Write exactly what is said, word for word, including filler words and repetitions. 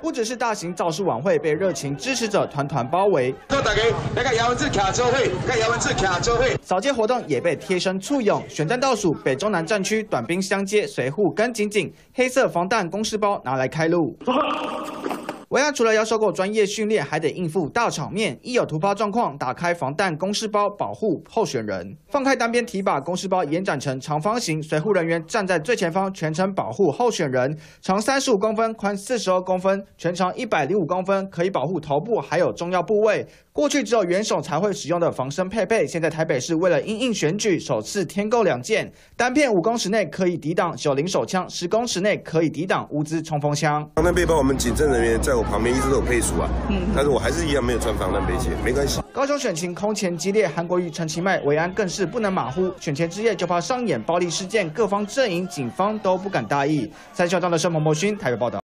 不只是大型造势晚会被热情支持者团团包围， 大家来个姚文智卡周会，看姚文智卡周会。 扫街活动也被贴身簇拥，选战倒数，北中南战区短兵相接，随护跟紧紧，黑色防弹公事包拿来开路。维安除了要受过专业训练，还得应付大场面，一有突发状况，打开防弹公事包保护候选人，放开单边提把公事包延展成长方形，随护人员站在最前方，全程保护候选人，长三十五公分，宽四十二公分，全长一百零五公分，可以保护头部还有重要部位。过去只有元首才会使用的防身配备，现在台北市为了因应选举，首次添购两件，单片五公尺内可以抵挡九零手枪，十公尺内可以抵挡乌兹冲锋枪。 防弹背包，我们警政人员在我旁边一直都有配属啊，嗯，但是我还是一样没有穿防弹背心，没关系。 高雄选情空前激烈，韩国瑜、陈其迈、维安更是不能马虎，选前之夜就怕上演暴力事件，各方阵营、警方都不敢大意。三校长的盛彭博勋台北报道。